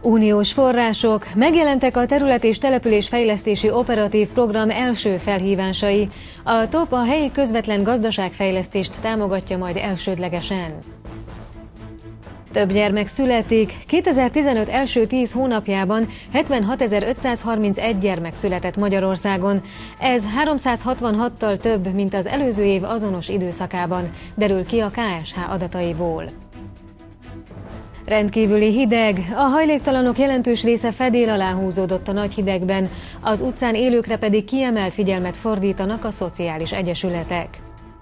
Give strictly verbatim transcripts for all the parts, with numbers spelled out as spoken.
Uniós források, megjelentek a terület- és településfejlesztési operatív program első felhívásai. A TOP a helyi közvetlen gazdaságfejlesztést támogatja majd elsődlegesen. Több gyermek születik. kétezer-tizenöt első tíz hónapjában hetvenhatezer-ötszázharmincegy gyermek született Magyarországon. Ez háromszázhatvanhattal több, mint az előző év azonos időszakában, derül ki a ká es há adataiból. Rendkívüli hideg, a hajléktalanok jelentős része fedél alá húzódott a nagy hidegben, az utcán élőkre pedig kiemelt figyelmet fordítanak a szociális egyesületek.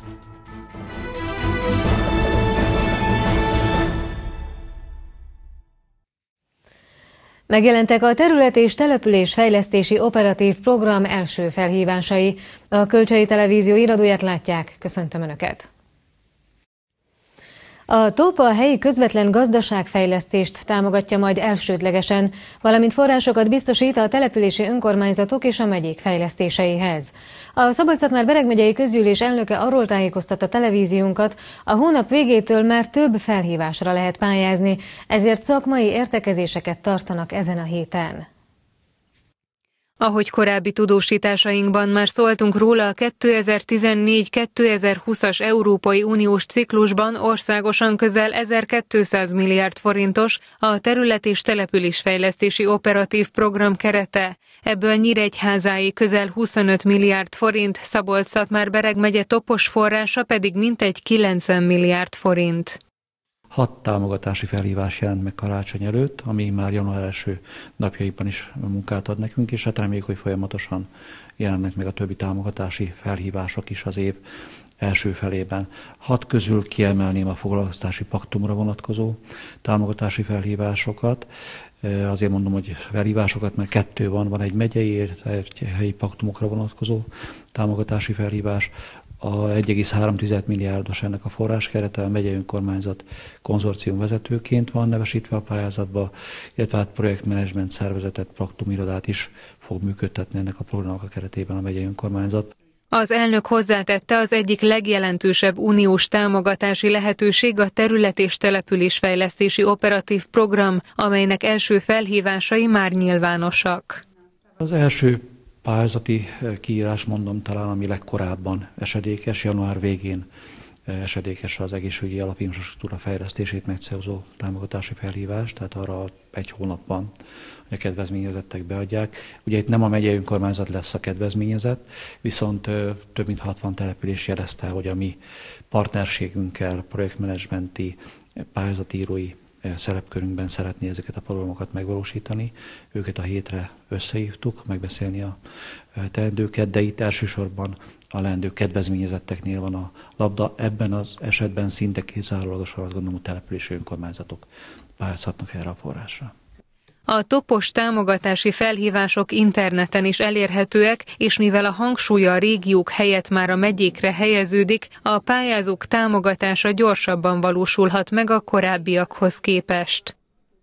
Megjelentek a terület- és településfejlesztési operatív program első felhívásai. A Kölcsei Televízió iradóját látják, köszöntöm Önöket! A TOP a helyi közvetlen gazdaságfejlesztést támogatja majd elsődlegesen, valamint forrásokat biztosít a települési önkormányzatok és a megyék fejlesztéseihez. A Szabolcs-Szatmár-Bereg megyei közgyűlés elnöke arról tájékoztatta televíziónkat, a hónap végétől már több felhívásra lehet pályázni, ezért szakmai értekezéseket tartanak ezen a héten. Ahogy korábbi tudósításainkban már szóltunk róla, a kétezer-tizennégy kétezer-húszas Európai Uniós ciklusban országosan közel ezerkétszáz milliárd forintos a terület- és településfejlesztési operatív program kerete. Ebből Nyíregyházáé közel huszonöt milliárd forint, Szabolcs-Szatmár-Bereg megye topos forrása pedig mintegy kilencven milliárd forint. Hat támogatási felhívás jelent meg karácsony előtt, ami már január első napjaiban is munkát ad nekünk, és hát reméljük, hogy folyamatosan jelennek meg a többi támogatási felhívások is az év első felében. Hat közül kiemelném a foglalkoztási paktumra vonatkozó támogatási felhívásokat. Azért mondom, hogy felhívásokat, mert kettő van, van egy megyei, egy helyi paktumokra vonatkozó támogatási felhívás. A egy egész három milliárdos ennek a forráskerete, a megyei önkormányzat konzorcium vezetőként van nevesítve a pályázatba, illetve hát projektmenedzsment szervezetet, paktumirodát is fog működtetni ennek a programnak a keretében a megyei önkormányzat. Az elnök hozzátette, az egyik legjelentősebb uniós támogatási lehetőség a terület- és településfejlesztési operatív program, amelynek első felhívásai már nyilvánosak. Az első pályázati kiírás, mondom, talán ami legkorábban esedékes, január végén esedékes az egészségügyi alapinfrastruktúra fejlesztését megcélzó támogatási felhívás, tehát arra egy hónapban, hogy a kedvezményezettek beadják. Ugye itt nem a megyei önkormányzat lesz a kedvezményezett, viszont több mint hatvan település jelezte, hogy a mi partnerségünkkel, projektmenedzsmenti, pályázatírói szerepkörünkben szeretné ezeket a programokat megvalósítani. Őket a hétre összehívtuk, megbeszélni a teendőket, de itt elsősorban a leendő kedvezményezetteknél van a labda. Ebben az esetben szinte kizárólagosan azt gondolom, hogy települési önkormányzatok pályázhatnak erre a forrásra. A topos támogatási felhívások interneten is elérhetőek, és mivel a hangsúly a régiók helyett már a megyékre helyeződik, a pályázók támogatása gyorsabban valósulhat meg a korábbiakhoz képest.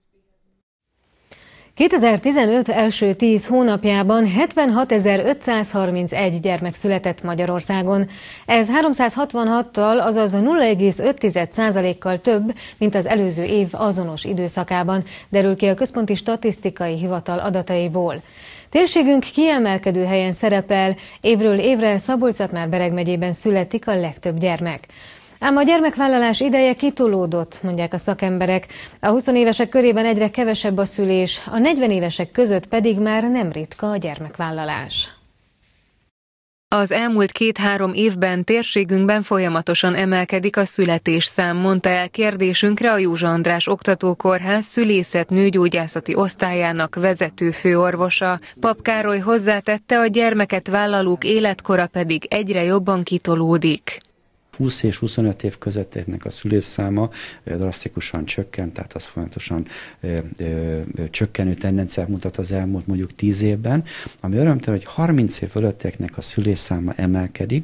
kétezer-tizenöt első tíz hónapjában hetvenhatezer-ötszázharmincegy gyermek született Magyarországon. Ez háromszázhatvanhattal, azaz nulla egész öt százalékkal több, mint az előző év azonos időszakában, derül ki a Központi Statisztikai Hivatal adataiból. Térségünk kiemelkedő helyen szerepel, évről évre Szabolcs-Szatmár-Bereg megyében születik a legtöbb gyermek. Ám a gyermekvállalás ideje kitolódott, mondják a szakemberek. A huszonévesek körében egyre kevesebb a szülés, a negyvenévesek között pedig már nem ritka a gyermekvállalás. Az elmúlt két-három évben térségünkben folyamatosan emelkedik a születésszám, mondta el kérdésünkre a Józsa András Oktatókórház szülészet-nőgyógyászati osztályának vezető főorvosa. Pap Károly hozzátette, a gyermeket vállalók életkora pedig egyre jobban kitolódik. húsz és huszonöt év közöttieknek a szülésszáma drasztikusan csökkent, tehát az folyamatosan ö, ö, csökkenő tendenciát mutat az elmúlt mondjuk tíz évben, ami örömtelen, hogy harminc év fölöttieknek a szülésszáma emelkedik.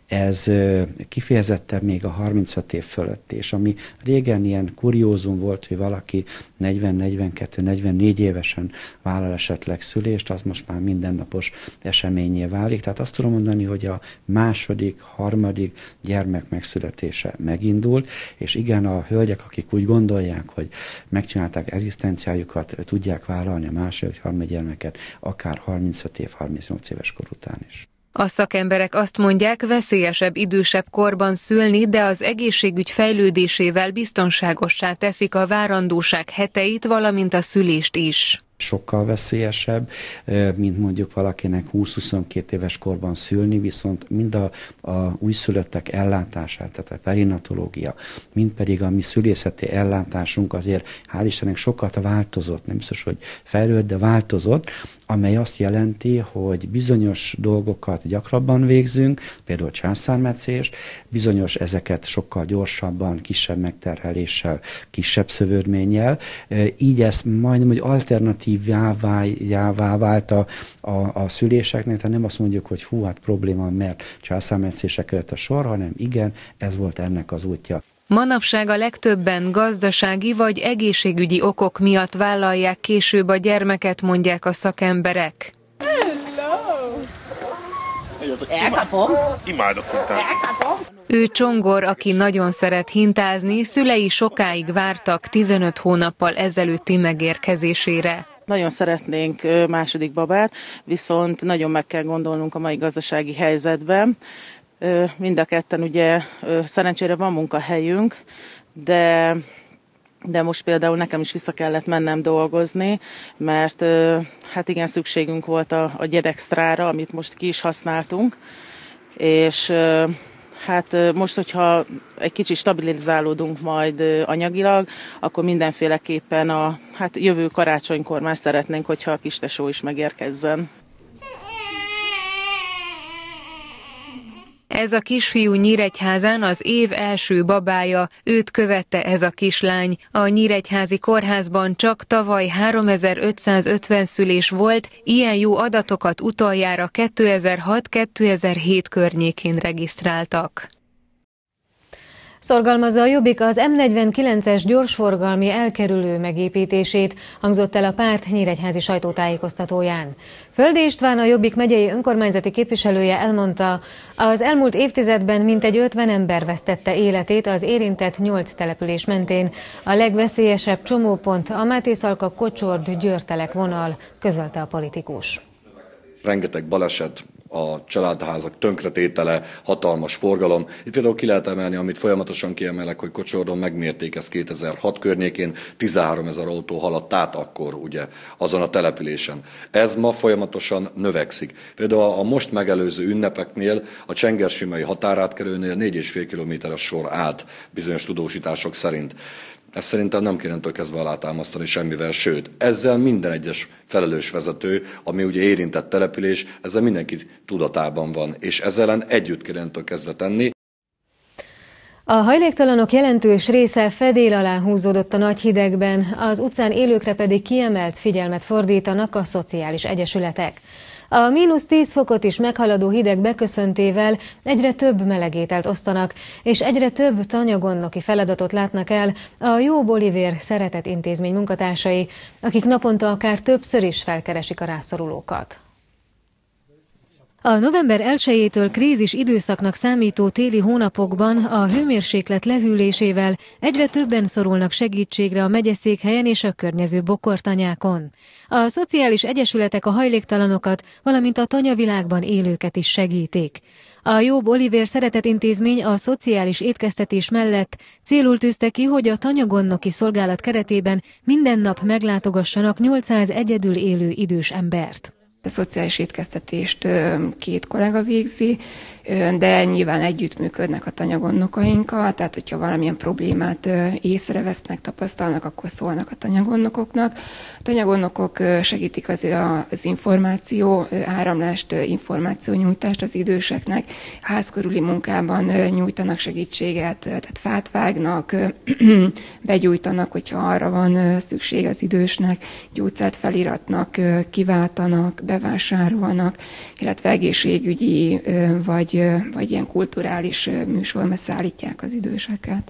ez kifejezetten még a harmincöt év fölött, és ami régen ilyen kuriózum volt, hogy valaki negyven, negyvenkettő, negyvennégy évesen vállal esetleg szülést, az most már mindennapos eseményé válik. Tehát azt tudom mondani, hogy a második, harmadik gyermek megszületése megindul, és igen, a hölgyek, akik úgy gondolják, hogy megcsinálták egzisztenciájukat, tudják vállalni a második, harmadik gyermeket, akár harmincöt év, harmincnyolc éves kor után is. A szakemberek azt mondják, veszélyesebb idősebb korban szülni, de az egészségügy fejlődésével biztonságossá teszik a várandóság heteit, valamint a szülést is. Sokkal veszélyesebb, mint mondjuk valakinek húsz-huszonkettő éves korban szülni, viszont mind a, a újszülöttek ellátását, tehát a perinatológia, mind pedig a mi szülészeti ellátásunk azért hál' Istennek sokat változott, nem biztos, hogy fejlődött, de változott, amely azt jelenti, hogy bizonyos dolgokat gyakrabban végzünk, például császármetszést, bizonyos ezeket sokkal gyorsabban, kisebb megterheléssel, kisebb szövődménnyel, így ezt majdnem, hogy alternatívjává vált a, a, a szüléseknek, tehát nem azt mondjuk, hogy hú, hát probléma, mert császármetszésre került a sor, hanem igen, ez volt ennek az útja. Manapság a legtöbben gazdasági vagy egészségügyi okok miatt vállalják később a gyermeket, mondják a szakemberek. Elkapom. Imádok hintázni. Ő Csongor, aki nagyon szeret hintázni, szülei sokáig vártak tizenöt hónappal ezelőtti megérkezésére. Nagyon szeretnénk második babát, viszont nagyon meg kell gondolnunk a mai gazdasági helyzetben. Mind a ketten ugye szerencsére van munkahelyünk, de, de most például nekem is vissza kellett mennem dolgozni, mert hát igen, szükségünk volt a, a gyerextrára, amit most ki is használtunk, és hát most, hogyha egy kicsit stabilizálódunk majd anyagilag, akkor mindenféleképpen a hát jövő karácsonykor már szeretnénk, hogyha a kistesó is megérkezzen. Ez a kisfiú Nyíregyházán az év első babája, őt követte ez a kislány. A nyíregyházi kórházban csak tavaly háromezer-ötszázötven szülés volt, ilyen jó adatokat utoljára kétezer-hat-kétezer-hét környékén regisztráltak. Szorgalmazza a Jobbik az M negyvenkilences gyorsforgalmi elkerülő megépítését, hangzott el a párt nyíregyházi sajtótájékoztatóján. Földi István, a Jobbik megyei önkormányzati képviselője elmondta, az elmúlt évtizedben mintegy ötven ember vesztette életét az érintett nyolc település mentén. A legveszélyesebb csomópont a Mátészalka-Kocsord-Győrtelek vonal, közölte a politikus. Rengeteg baleset, a családházak tönkretétele, hatalmas forgalom. Itt például ki lehet emelni, amit folyamatosan kiemelek, hogy Kocsordon megmérték ezt kétezer-hat környékén, tizenháromezer autó haladt át akkor ugye azon a településen. Ez ma folyamatosan növekszik. Például a most megelőző ünnepeknél, a Csengersimei határátkelőnél négy és fél kilométeres sor állt bizonyos tudósítások szerint. Ezt szerintem nem kéne kezdve alátámasztani semmivel, sőt, ezzel minden egyes felelős vezető, ami ugye érintett település, ezzel mindenki tudatában van, és ezzel ellen együtt kéne kezdve tenni. A hajléktalanok jelentős része fedél alá húzódott a nagy hidegben, az utcán élőkre pedig kiemelt figyelmet fordítanak a szociális egyesületek. A mínusz tíz fokot is meghaladó hideg beköszöntével egyre több melegételt osztanak, és egyre több tanyagonnoki feladatot látnak el a Jobb Olivér Szeretet Intézmény munkatársai, akik naponta akár többször is felkeresik a rászorulókat. A november elsejétől krízis időszaknak számító téli hónapokban a hőmérséklet lehűlésével egyre többen szorulnak segítségre a megyeszékhelyen és a környező bokortanyákon. A szociális egyesületek a hajléktalanokat, valamint a tanyavilágban élőket is segítik. A Jobb Olivér Szeretet Intézmény a szociális étkeztetés mellett célul tűzte ki, hogy a tanyagonnoki szolgálat keretében minden nap meglátogassanak nyolcszáz egyedül élő idős embert. A szociális étkeztetést két kollega végzi, de nyilván együttműködnek a tanyagonnokainkkal, tehát hogyha valamilyen problémát észrevesznek, tapasztalnak, akkor szólnak a tanyagonnokoknak. A tanyagonnokok segítik az, az információ áramlást, információnyújtást az időseknek, házkörüli munkában nyújtanak segítséget, tehát fát vágnak, begyújtanak, hogyha arra van szükség az idősnek, gyógyszert feliratnak, kiváltanak, bevásárolnak, illetve egészségügyi vagy, vagy ilyen kulturális műsorba szállítják az időseket.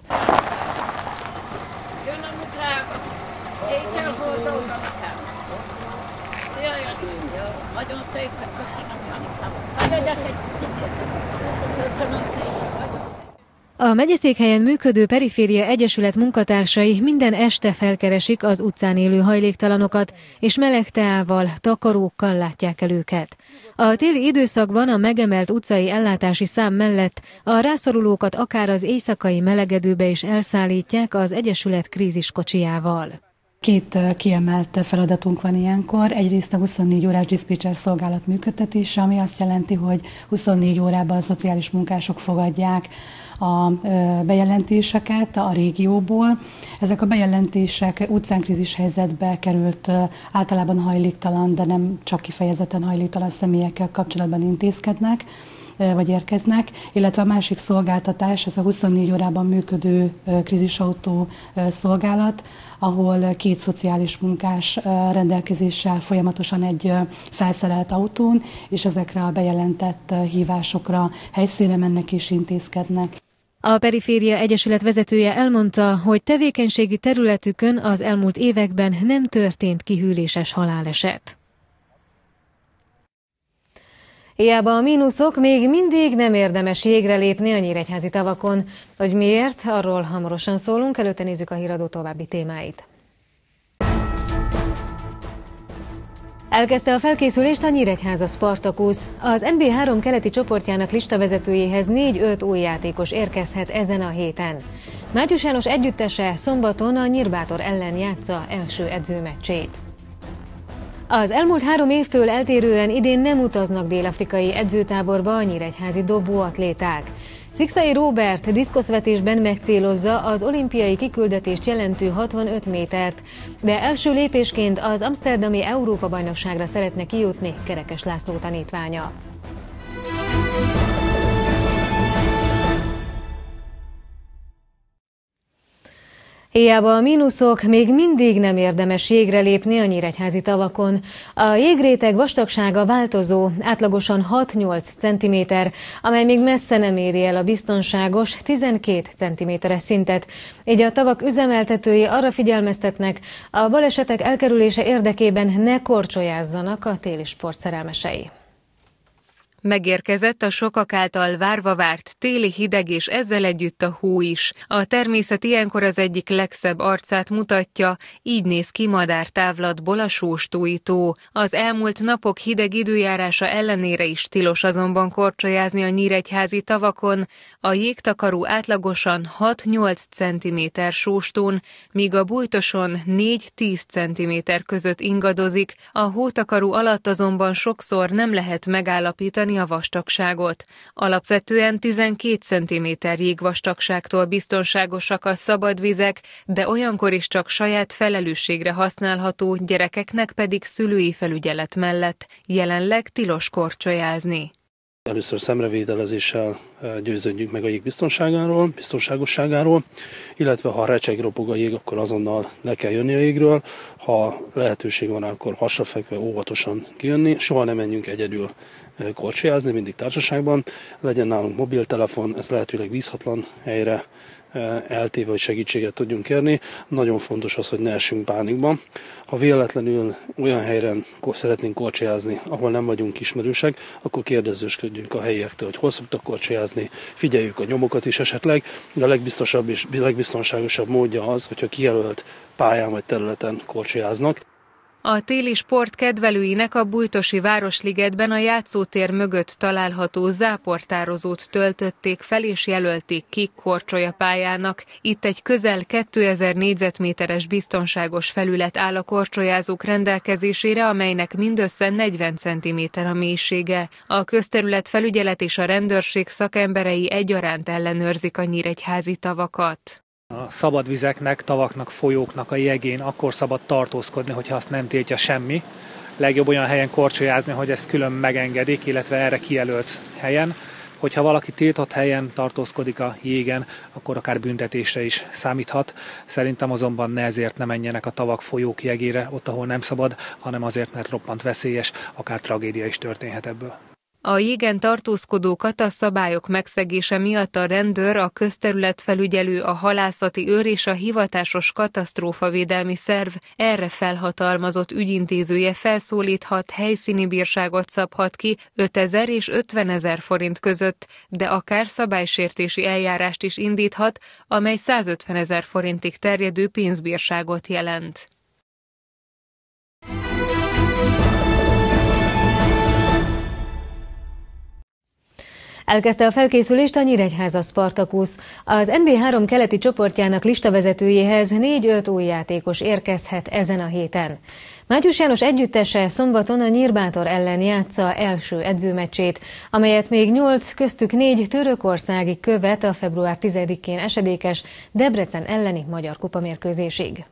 Nagyon szépen köszönöm, Janikám. Hagyjak egy kicsit. Köszönöm szépen. A megyeszékhelyen működő Periféria Egyesület munkatársai minden este felkeresik az utcán élő hajléktalanokat, és meleg teával, takarókkal látják el őket. A téli időszakban a megemelt utcai ellátási szám mellett a rászorulókat akár az éjszakai melegedőbe is elszállítják az Egyesület kríziskocsijával. Két kiemelt feladatunk van ilyenkor. Egyrészt a huszonnégy órás diszpécser szolgálat működtetése, ami azt jelenti, hogy huszonnégy órában a szociális munkások fogadják a bejelentéseket a régióból. Ezek a bejelentések utcánkrízis helyzetbe került általában hajléktalan, de nem csak kifejezetten hajléktalan személyekkel kapcsolatban intézkednek, vagy érkeznek, illetve a másik szolgáltatás, ez a huszonnégy órában működő krízisautó szolgálat, ahol két szociális munkás rendelkezéssel folyamatosan egy felszerelt autón, és ezekre a bejelentett hívásokra helyszínre mennek és intézkednek. A Periféria Egyesület vezetője elmondta, hogy tevékenységi területükön az elmúlt években nem történt kihűléses haláleset. Hiába a mínuszok, még mindig nem érdemes jégre lépni a nyíregyházi tavakon. Hogy miért, arról hamarosan szólunk, előtte nézzük a híradó további témáit. Elkezdte a felkészülést a Nyíregyháza Spartakusz. Az en bé három keleti csoportjának listavezetőjéhez négy-öt új játékos érkezhet ezen a héten. Mátyus János együttese szombaton a Nyírbátor ellen játsza első edzőmeccsét. Az elmúlt három évtől eltérően idén nem utaznak dél-afrikai edzőtáborba a nyíregyházi dobóatléták. Szikszai Róbert diszkoszvetésben megcélozza az olimpiai kiküldetést jelentő hatvanöt métert, de első lépésként az amszterdami Európa-bajnokságra szeretne kijutni Kerekes László tanítványa. Hiába a mínuszok, még mindig nem érdemes jégre lépni a nyíregyházi tavakon. A jégréteg vastagsága változó, átlagosan hat-nyolc centiméter, amely még messze nem éri el a biztonságos tizenkét centiméteres szintet. Így a tavak üzemeltetői arra figyelmeztetnek, a balesetek elkerülése érdekében ne korcsolyázzanak a téli sport szerelmesei. Megérkezett a sokak által várva várt téli hideg, és ezzel együtt a hó is. A természet ilyenkor az egyik legszebb arcát mutatja, így néz ki madártávlatból a Sóstói tó. Az elmúlt napok hideg időjárása ellenére is tilos azonban korcsolyázni a nyíregyházi tavakon. A jégtakaró átlagosan hat-nyolc centiméter Sóstón, míg a Bújtoson négy-tíz centiméter között ingadozik. A hótakaró alatt azonban sokszor nem lehet megállapítani a vastagságot. Alapvetően tizenkét centiméter jégvastagságtól biztonságosak a szabad vizek, de olyankor is csak saját felelősségre használható, gyerekeknek pedig szülői felügyelet mellett. Jelenleg tilos korcsolyázni. Először szemrevételezéssel győződjünk meg a jég biztonságáról, biztonságosságáról, illetve ha recseg, ropog a jég, akkor azonnal le kell jönni a jégről. Ha lehetőség van, akkor hasrafekve óvatosan kijönni, soha nem menjünk egyedül korcsolyázni, mindig társaságban. Legyen nálunk mobiltelefon, ez lehetőleg vízhatlan helyre eltéve, hogy segítséget tudjunk kérni. Nagyon fontos az, hogy ne essünk pánikba. Ha véletlenül olyan helyen szeretnénk korcsolyázni, ahol nem vagyunk ismerősek, akkor kérdezősködjünk a helyiektől, hogy hol szoktak korcsolyázni, figyeljük a nyomokat is esetleg. De a legbiztosabb és legbiztonságosabb módja az, hogyha kijelölt pályán vagy területen korcsolyáznak. A téli sport kedvelőinek a Bújtosi Városligetben a játszótér mögött található záportározót töltötték fel és jelölték ki korcsolyapályának. Itt egy közel kétezer négyzetméteres biztonságos felület áll a korcsolyázók rendelkezésére, amelynek mindössze negyven centiméter a mélysége. A közterület felügyelet és a rendőrség szakemberei egyaránt ellenőrzik a nyíregyházi tavakat. A szabad vizeknek, tavaknak, folyóknak a jegén akkor szabad tartózkodni, hogyha azt nem tiltja semmi. Legjobb olyan helyen korcsolyázni, hogy ezt külön megengedik, illetve erre kijelölt helyen, hogyha valaki tiltott helyen tartózkodik a jégen, akkor akár büntetésre is számíthat. Szerintem azonban ne ezért ne menjenek a tavak, folyók jegére, ott, ahol nem szabad, hanem azért, mert roppant veszélyes, akár tragédia is történhet ebből. A jégen tartózkodókat a szabályok megszegése miatt a rendőr, a közterületfelügyelő, a halászati őr és a hivatásos katasztrófavédelmi szerv erre felhatalmazott ügyintézője felszólíthat, helyszíni bírságot szabhat ki ötezer és ötvenezer forint között, de akár szabálysértési eljárást is indíthat, amely százötvenezer forintig terjedő pénzbírságot jelent. Elkezdte a felkészülést a Nyíregyháza Spartakusz. Az en bé három keleti csoportjának listavezetőjéhez négy-öt új játékos érkezhet ezen a héten. Mátyus János együttese szombaton a Nyírbátor ellen játsza első edzőmeccsét, amelyet még nyolc, köztük négy törökországi követ a február tizedikén esedékes Debrecen elleni Magyar Kupa mérkőzésig.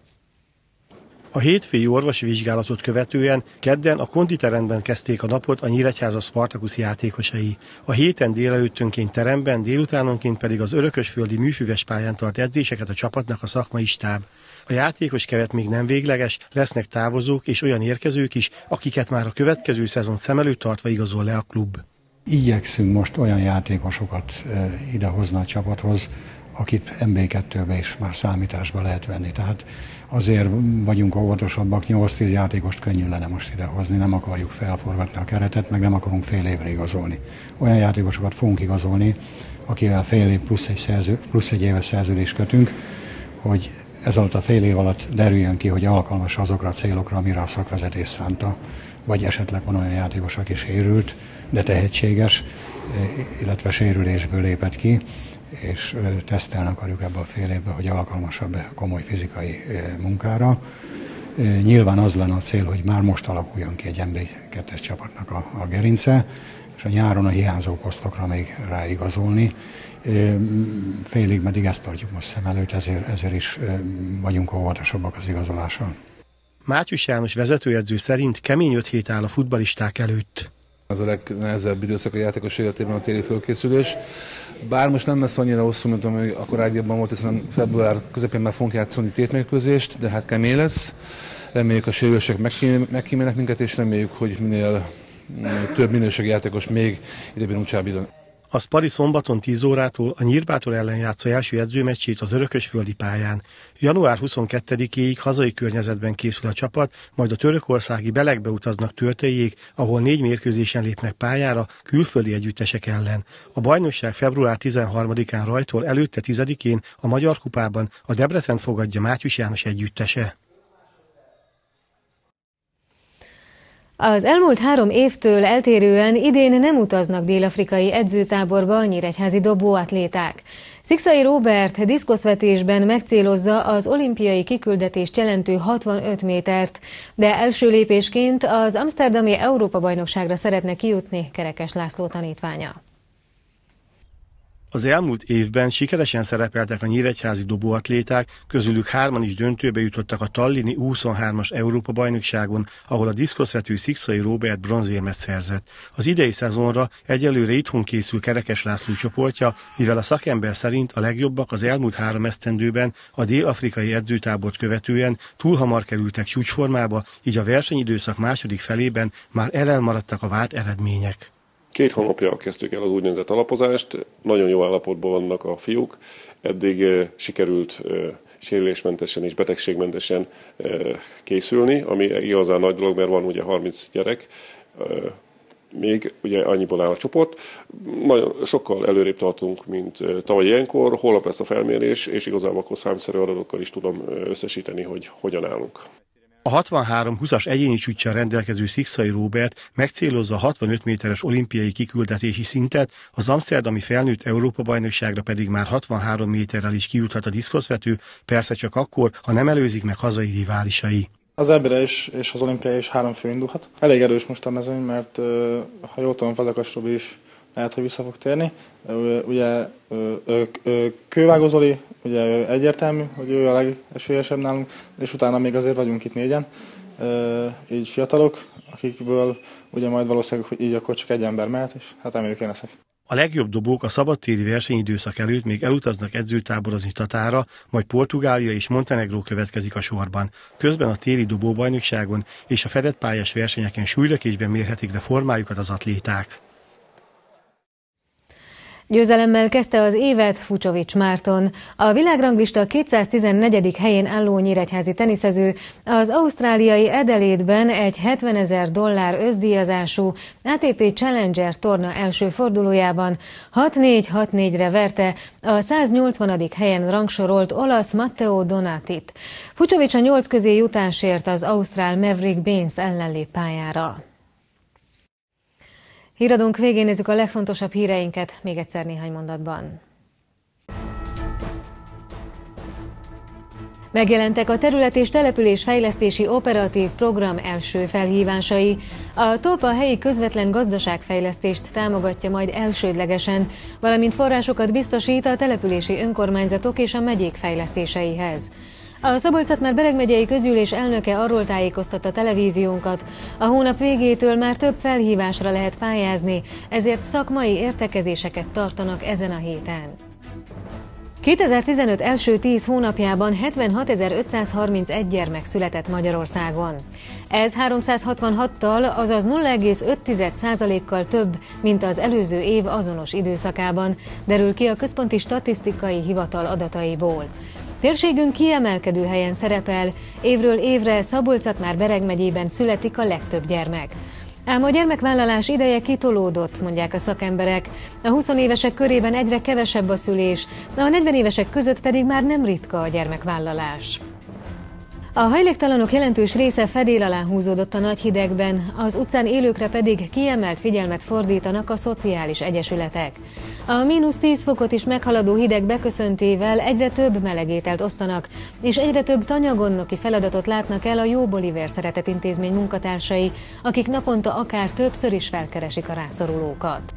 A hétfői orvosi vizsgálatot követően kedden a konditeremben kezdték a napot a Nyíregyháza Spartakusz játékosai. A héten délelőttönként teremben, délutánonként pedig az örökösföldi műfüves pályán tart edzéseket a csapatnak a szakmai stáb. A játékos keret még nem végleges, lesznek távozók és olyan érkezők is, akiket már a következő szezon szem előtt tartva igazol le a klub. Igyekszünk most olyan játékosokat idehozni a csapathoz, akit en bé kettőbe is már számításba lehet venni. Tehát azért vagyunk óvatosabbak, nyolc-tíz játékost könnyű lenne most idehozni, nem akarjuk felforgatni a keretet, meg nem akarunk fél évre igazolni. Olyan játékosokat fogunk igazolni, akivel fél év plusz egy, szerző, plusz egy éves szerződést kötünk, hogy ez alatt a fél év alatt derüljön ki, hogy alkalmas azokra a célokra, amire a szakvezetés szánta, vagy esetleg van olyan játékos, aki sérült, de tehetséges, illetve sérülésből lépett ki, és tesztelni akarjuk ebbe a fél évben, hogy alkalmasabb komoly fizikai munkára. Nyilván az lenne a cél, hogy már most alakuljon ki egy en bé kettes csapatnak a, a gerince, és a nyáron a hiányzó posztokra még ráigazolni. Félig meddig ezt tartjuk most szem előtt, ezért, ezért is vagyunk óvatosabbak az igazolással. Mátyus János vezetőedző szerint kemény öt hét áll a futballisták előtt. Az a legnehezebb időszak a játékos életében a téli fölkészülés. Bár most nem lesz annyira hosszú, mint ami a korábbiakban volt, hiszen február közepén már fogunk játszani tétmérkőzést, de hát kemény lesz. Reméljük a sérülések megkímélnek minket, és reméljük, hogy minél több minőségi játékos még idejében csábítani. A Spari szombaton tíz órától a Nyírbátor ellen játsza első edzőmeccsét az örökösföldi pályán. január huszonkettedikéig hazai környezetben készül a csapat, majd a törökországi Belegbe utaznak Törtejéig, ahol négy mérkőzésen lépnek pályára külföldi együttesek ellen. A bajnokság február tizenharmadikán rajtól, előtte tizedikén a Magyar Kupában a Debrecen fogadja Mátyus János együttese. Az elmúlt három évtől eltérően idén nem utaznak dél-afrikai edzőtáborba a nyíregyházi dobóatléták. Szikszai Róbert diszkoszvetésben megcélozza az olimpiai kiküldetést jelentő hatvanöt métert, de első lépésként az amszterdami Európa-bajnokságra szeretne kijutni Kerekes László tanítványa. Az elmúlt évben sikeresen szerepeltek a nyíregyházi dobóatléták, közülük hárman is döntőbe jutottak a tallini U huszonhármas Európa-bajnokságon, ahol a diszkoszvető Szikszai Róbert bronzérmet szerzett. Az idei szezonra egyelőre itthon készül Kerekes László csoportja, mivel a szakember szerint a legjobbak az elmúlt három esztendőben a dél-afrikai edzőtábort követően túl hamar kerültek csúcsformába, így a versenyidőszak második felében már elmaradtak a várt eredmények. Két hónapja kezdtük el az úgynevezett alapozást, nagyon jó állapotban vannak a fiúk, eddig uh, sikerült uh, sérülésmentesen és betegségmentesen uh, készülni, ami igazán nagy dolog, mert van ugye harminc gyerek, uh, még ugye annyiból áll a csoport. Nagyon, sokkal előrébb tartunk, mint uh, tavaly ilyenkor, holnap lesz a felmérés, és igazából akkor számszerű adatokkal is tudom uh, összesíteni, hogy hogyan állunk. A hatvanhárom húszas egyéni csúccsal rendelkező Szikszai Róbert megcélozza a hatvanöt méteres olimpiai kiküldetési szintet, az amszterdami felnőtt Európa-bajnokságra pedig már hatvanhárom méterrel is kijuthat a diszkoszvető, persze csak akkor, ha nem előzik meg hazai riválisai. Az ébbre is és az olimpiai is három fő indulhat. Elég erős most a mezőny, mert ha jól tudom, Fazekas Robi is lehet, hogy vissza fog térni. Ugye Kővágó Zoli, ugye egyértelmű, hogy ő a legesélyesebb nálunk, és utána még azért vagyunk itt négyen, így fiatalok, akikből ugye majd valószínűleg így akkor csak egy ember mehet, és hát reméljük én leszek. A legjobb dobók a szabadtéri versenyidőszak előtt még elutaznak edzőtáborozni Tatára, majd Portugália és Montenegró következik a sorban. Közben a téli dobóbajnokságon és a fedett pályás versenyeken súlylökésben mérhetik le formájukat az atléták. Győzelemmel kezdte az évet Fucsovics Márton. A világranglista kétszáztizennegyedik helyén álló nyíregyházi teniszező az ausztráliai Adelaide-ben egy hetvenezer dollár összdíjazású á té pé Challenger torna első fordulójában hat négy hat négyre verte a száznyolcvanadik helyen rangsorolt olasz Matteo Donatit. Fucsovics a nyolc közé jutásért az ausztrál Maverick Baines ellen lép pályára. Híradónk végén nézzük a legfontosabb híreinket, még egyszer néhány mondatban. Megjelentek a terület- és településfejlesztési operatív program első felhívásai. A TOP a helyi közvetlen gazdaságfejlesztést támogatja majd elsődlegesen, valamint forrásokat biztosít a települési önkormányzatok és a megyék fejlesztéseihez. A Szabolcs-Szatmár-Bereg megyei közgyűlés elnöke arról tájékoztatta televíziónkat, a hónap végétől már több felhívásra lehet pályázni, ezért szakmai értekezéseket tartanak ezen a héten. kétezer-tizenöt első tíz hónapjában hetvenhatezer-ötszázharmincegy gyermek született Magyarországon. Ez háromszázhatvanhattal, azaz nulla egész öt százalékkal több, mint az előző év azonos időszakában, derül ki a Központi Statisztikai Hivatal adataiból. Térségünk kiemelkedő helyen szerepel, évről évre Szabolcs-Szatmár-Bereg megyében születik a legtöbb gyermek. Ám a gyermekvállalás ideje kitolódott, mondják a szakemberek. A huszonévesek körében egyre kevesebb a szülés, a negyvenévesek között pedig már nem ritka a gyermekvállalás. A hajléktalanok jelentős része fedél alá húzódott a nagy hidegben, az utcán élőkre pedig kiemelt figyelmet fordítanak a szociális egyesületek. A mínusz tíz fokot is meghaladó hideg beköszöntével egyre több melegételt osztanak, és egyre több tanyagonnoki feladatot látnak el a Jobb Olivér Szeretetintézmény munkatársai, akik naponta akár többször is felkeresik a rászorulókat.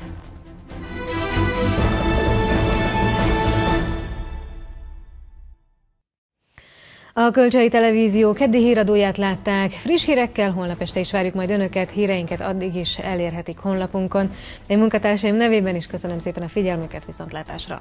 A Kölcsei Televízió keddi híradóját látták. Friss hírekkel holnap este is várjuk majd Önöket, híreinket addig is elérhetik honlapunkon. Én munkatársaim nevében is köszönöm szépen a figyelmüket, viszontlátásra!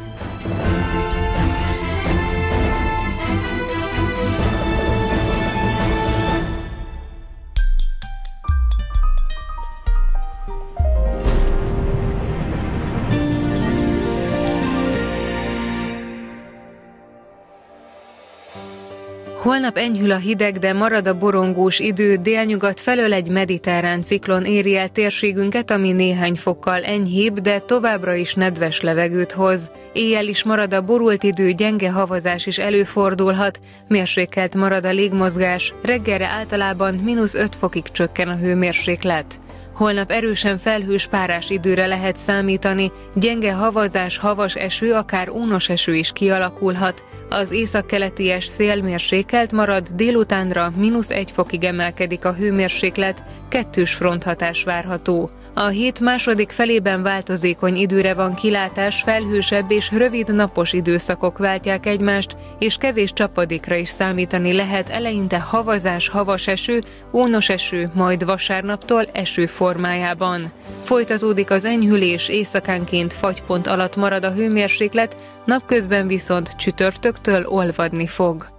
Holnap enyhül a hideg, de marad a borongós idő, délnyugat felől egy mediterrán ciklon éri el térségünket, ami néhány fokkal enyhébb, de továbbra is nedves levegőt hoz. Éjjel is marad a borult idő, gyenge havazás is előfordulhat, mérsékelt marad a légmozgás, reggelre általában mínusz öt fokig csökken a hőmérséklet. Holnap erősen felhős párás időre lehet számítani, gyenge havazás, havas eső, akár ónos eső is kialakulhat. Az északkeleti szél mérsékelt marad, délutánra mínusz egy fokig emelkedik a hőmérséklet, kettős fronthatás várható. A hét második felében változékony időre van kilátás, felhősebb és rövid napos időszakok váltják egymást, és kevés csapadékra is számítani lehet, eleinte havazás, havas eső, ónos eső, majd vasárnaptól eső formájában. Folytatódik az enyhülés, éjszakánként fagypont alatt marad a hőmérséklet, napközben viszont csütörtöktől olvadni fog.